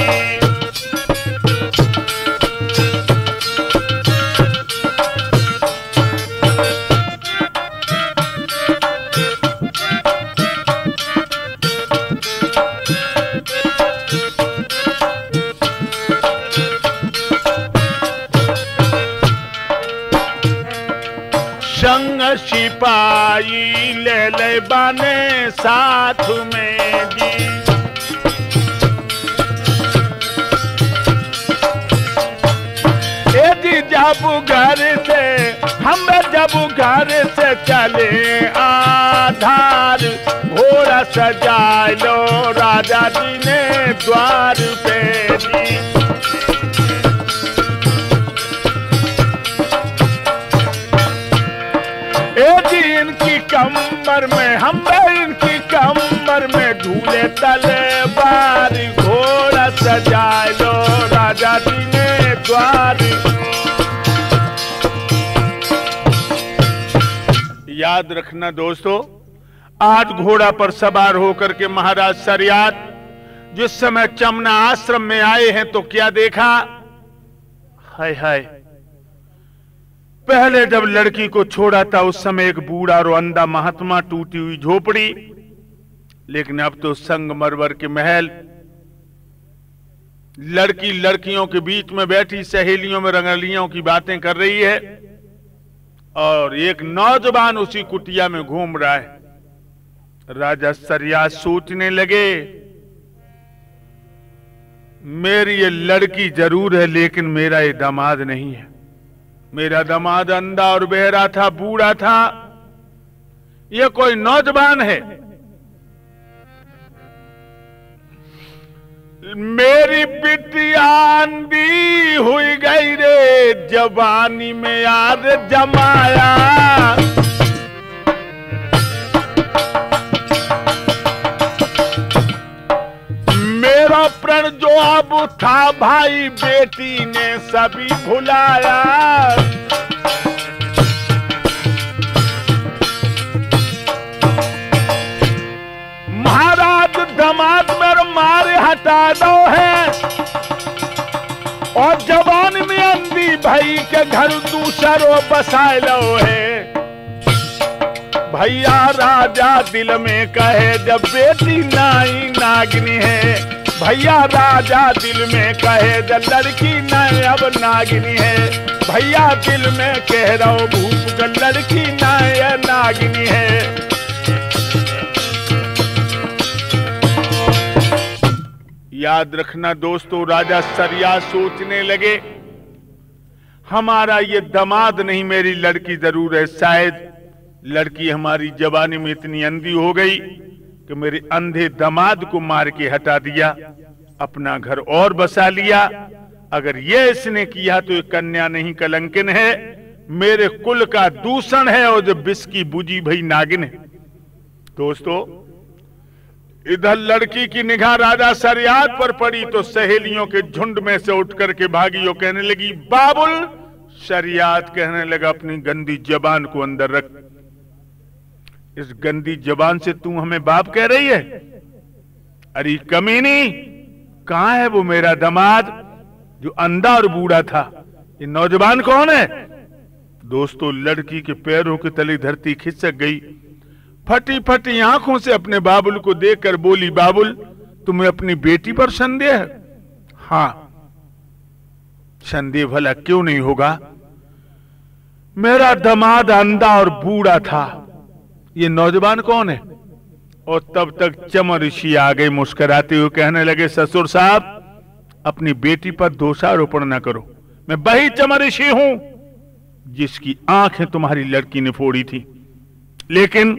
संग सिपाही ले बाने साथ में जी। यदि जब घर से, हम जब घर से चले आधार, घोड़ा सजा लो राजा जी ने द्वार पे जी। इनकी कमर में, हम इनकी कमर में झूले तले बारी। घोड़ा सजा लो राजा जी ने द्वार। याद रखना दोस्तों, आज घोड़ा पर सवार होकर के महाराज शरियात जिस समय चमना आश्रम में आए हैं तो क्या देखा, हाय हाय, पहले जब लड़की को छोड़ा था उस समय एक बूढ़ा और अंधा महात्मा, टूटी हुई झोपड़ी, लेकिन अब तो संगमरमर के महल। लड़की लड़कियों के बीच में बैठी सहेलियों में रंगलियों की बातें कर रही है और एक नौजवान उसी कुटिया में घूम रहा है। राजा शरियात सोचने लगे, मेरी ये लड़की जरूर है लेकिन मेरा ये दामाद नहीं है। मेरा दामाद अंधा और बहरा था, बूढ़ा था, ये कोई नौजवान है। मेरी बिटिया अंधी हुई गई रे, जवानी में याद जमाया। मेरा प्रण जो अब था भाई बेटी ने सभी भुलाया। महाराज दामाद मेरे मारे हटा दो है, और जवान में अंधी भाई के घर दूसरो बसा लो है। भैया राजा दिल में कहे जब बेटी नाई नागिनी है, भैया राजा दिल में कहे जब लड़की नाई अब नागिनी है, भैया दिल में कह रहा हूं भूप का लड़की नाई नागिनी है। याद रखना दोस्तों, राजा शरियात सोचने लगे हमारा ये दामाद नहीं, मेरी लड़की जरूर है। शायद लड़की हमारी जवानी में इतनी अंधी हो गई कि मेरे अंधे दामाद को मार के हटा दिया, अपना घर और बसा लिया। अगर ये इसने किया तो ये कन्या नहीं कलंकिन है, मेरे कुल का दूषण है, और जो विष की बुझी भई नागिन है। दोस्तों, इधर लड़की की निगाह राजा शरियात पर पड़ी तो सहेलियों के झुंड में से उठ करके भागी और कहने लगी बाबुल। शरियात कहने लगा अपनी गंदी जबान को अंदर रख, इस गंदी जबान से तू हमें बाप कह रही है? अरे कमीनी, कहां है वो मेरा दामाद जो अंधा और बूढ़ा था? ये नौजवान कौन है? दोस्तों, लड़की के पैरों के तले धरती खिसक गई। फटी फटी आंखों से अपने बाबुल को देखकर बोली, बाबुल तुम्हें अपनी बेटी पर संदेह है? हां, संदेह भला क्यों नहीं होगा, मेरा दामाद अंधा और बूढ़ा था। ये नौजवान कौन है? और तब तक चमर ऋषि आ गए मुस्कुराते हुए, कहने लगे ससुर साहब अपनी बेटी पर दोषारोपण न करो, मैं वही चमर ऋषि हूं जिसकी आंखें तुम्हारी लड़की ने फोड़ी थी। लेकिन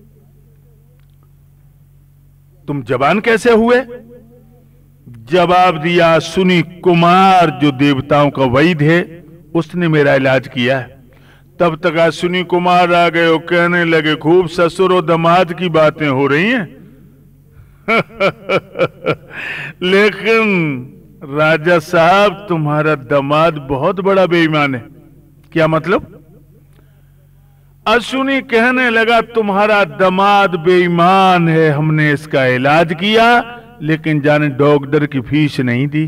तुम जवान कैसे हुए? जवाब दिया सुनी कुमार जो देवताओं का वैद्य है, उसने मेरा इलाज किया है। तब तक अश्विनी कुमार आ गए और कहने लगे खूब ससुर और दामाद की बातें हो रही हैं। लेकिन राजा साहब तुम्हारा दामाद बहुत बड़ा बेईमान है। क्या मतलब? अश्विनी कहने लगा तुम्हारा दामाद बेईमान है, हमने इसका इलाज किया लेकिन जाने डॉक्टर की फीस नहीं दी।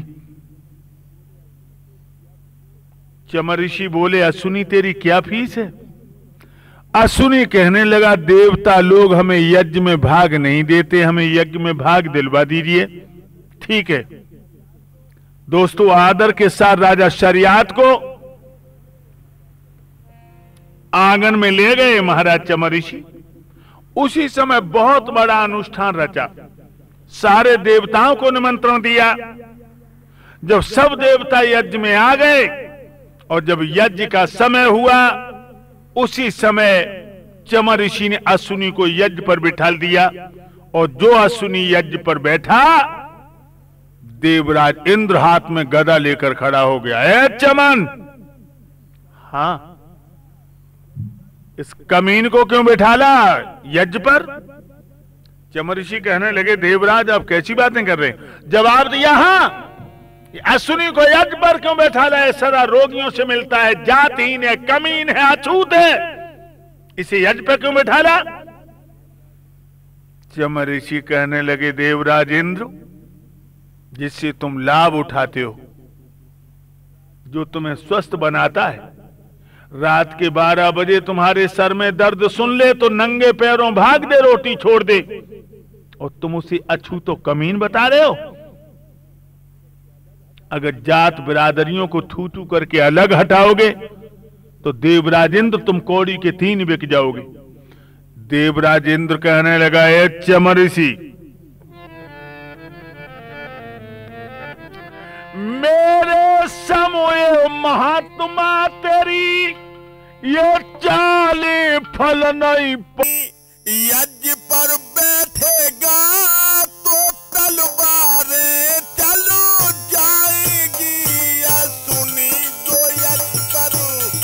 चमर ऋषि बोले अश्विनी तेरी क्या फीस है? अश्विनी कहने लगा देवता लोग हमें यज्ञ में भाग नहीं देते, हमें यज्ञ में भाग दिलवा दीजिए। ठीक है दोस्तों, आदर के साथ राजा शरियात को आंगन में ले गए महाराज चमर ऋषि। उसी समय बहुत बड़ा अनुष्ठान रचा, सारे देवताओं को निमंत्रण दिया। जब सब देवता यज्ञ में आ गए और जब यज्ञ का समय हुआ, उसी समय चमर ऋषि ने अश्विनी को यज्ञ पर बिठा दिया और जो अश्विनी यज्ञ पर बैठा, देवराज इंद्र हाथ में गदा लेकर खड़ा हो गया। ए चमन, हाँ इस कमीन को क्यों बिठाला यज्ञ पर? चमर ऋषि कहने लगे देवराज आप कैसी बातें कर रहे हैं? जवाब दिया हाँ, अश्विनी को यज्ञ पर क्यों बैठाला है? सदा रोगियों से मिलता है, जातहीन है, कमीन है, अछूत है, इसे यज्ञ पर क्यों बैठाला? चमर ऋषि कहने लगे देवराज इंद्र, जिससे तुम लाभ उठाते हो, जो तुम्हें स्वस्थ बनाता है, रात के 12 बजे तुम्हारे सर में दर्द सुन ले तो नंगे पैरों भाग दे, रोटी छोड़ दे, और तुम उसे अछूत तो कमीन बता रहे हो। अगर जात बिरादरियों को थू थू करके अलग हटाओगे तो देवराज इंद्र तुम कौड़ी के 3 बिक जाओगे। देवराज इंद्र कहने लगा ए चमर ऋषि, मेरे समूह महात्मा तेरी ये चाली फल नहीं। यज्ञ पर बैठेगा तो तलवारें चलो जाएगी, सुनी जो यज्ञ पर।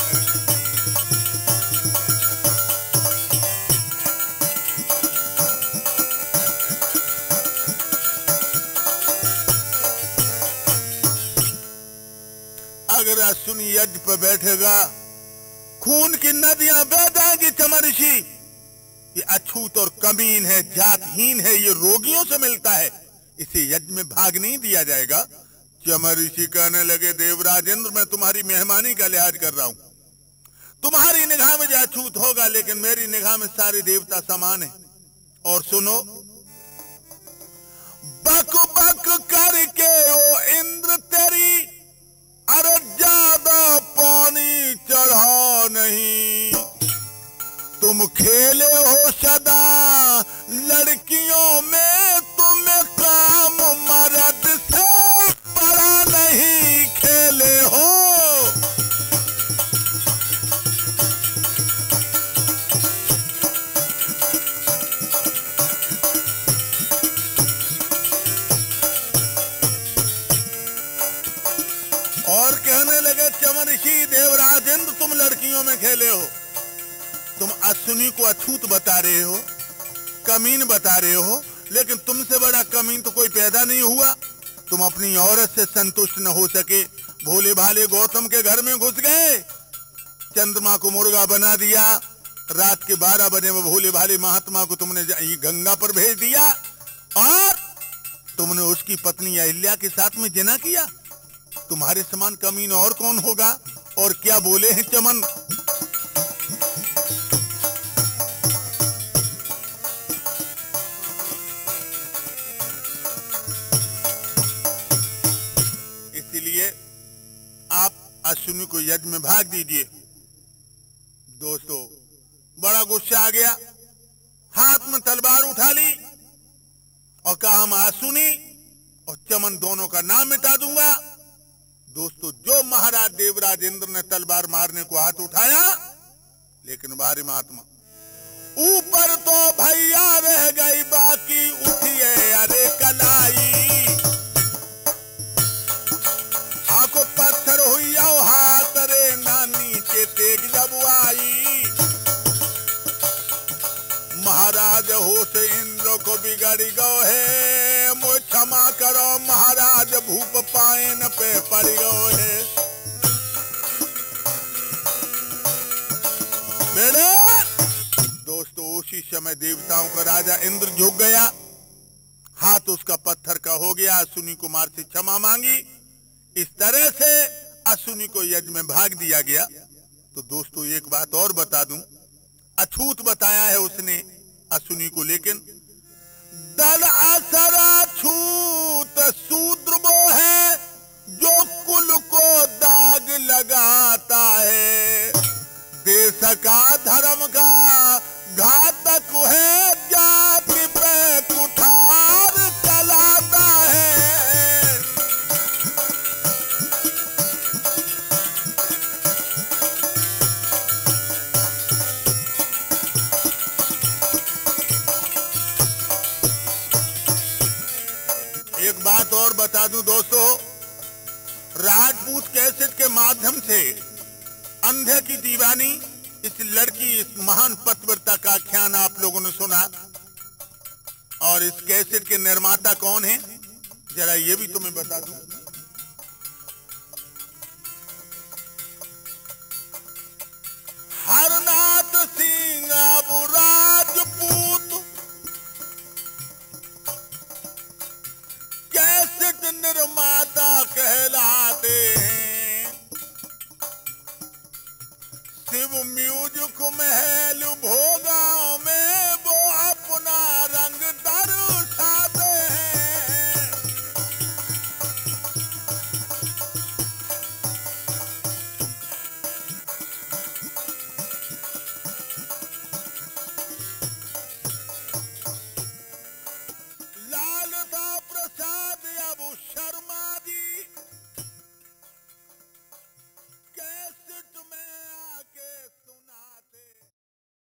अगर अश्विनी यज्ञ पर बैठेगा खून की नदियां बह जाएंगी। चमर ऋषि ये अछूत और कमीन है, जातहीन है, ये रोगियों से मिलता है, इसे यज्ञ में भाग नहीं दिया जाएगा। चमर ऋषि कहने लगे, देवराज इंद्र, मैं तुम्हारी मेहमानी का लिहाज कर रहा हूं। तुम्हारी निगाह में जो अछूत होगा, लेकिन मेरी निगाह में सारे देवता समान है। और सुनो, बक बक करके ओ इंद्र तेरी, अरे ज्यादा पानी चढ़ा नहीं। तुम खेले हो सदा लड़कियों में, तुम्हें काम मर्द से बड़ा नहीं खेले हो। और कहने लगे, चमन ऋषि, देवराज इंद्र, तुम लड़कियों में खेले हो। तुम अश्विनी को अछूत बता रहे हो, कमीन बता रहे हो, लेकिन तुमसे बड़ा कमीन तो कोई पैदा नहीं हुआ। तुम अपनी औरत से संतुष्ट न हो सके, भोले भाले गौतम के घर में घुस गए, चंद्रमा को मुर्गा बना दिया। रात के 12 बजे में भोले भाले महात्मा को तुमने गंगा पर भेज दिया और तुमने उसकी पत्नी अहिल्या के साथ में जना किया। तुम्हारे समान कमीन और कौन होगा। और क्या बोले हैं चमन, इसलिए आप अश्विनी को यज्ञ में भाग दीजिए। दोस्तों, बड़ा गुस्सा आ गया, हाथ में तलवार उठा ली और कहा, हम अश्विनी और चमन दोनों का नाम मिटा दूंगा। दोस्तों, जो महाराज देवराज इंद्र ने तलवार मारने को हाथ उठाया, लेकिन भारी महात्मा ऊपर तो भैया रह गई, बाकी उठिए अरे कलाई। आको पत्थर हुई हाथ रे नानी के तेग जब आई। महाराज होश इंद्र को बिगड़ गो है, मुझ क्षमा करो महाराज, भूप पायन पे पड़ गो है। दोस्तों, उसी समय देवताओं का राजा इंद्र झुक गया, हाथ उसका पत्थर का हो गया। अश्विनी कुमार से क्षमा मांगी। इस तरह से अश्विनी को यज्ञ में भाग दिया गया। तो दोस्तों, एक बात और बता दूं, अछूत बताया है उसने अश्विनी को, लेकिन दल असरा छूत शूद्र वो है जो कुल को दाग लगाता है। देश का धर्म का घातक है, जाति पे कुठार चलाता है। एक बात और बता दूं दोस्तों, राजपूत कैसेट के माध्यम से अंधे की दीवानी, इस लड़की, इस महान पतिव्रता का आख्यान आप लोगों ने सुना। और इस कैसेट के निर्माता कौन है, जरा ये भी तुम्हें बता दूं। हरनाथ सिंह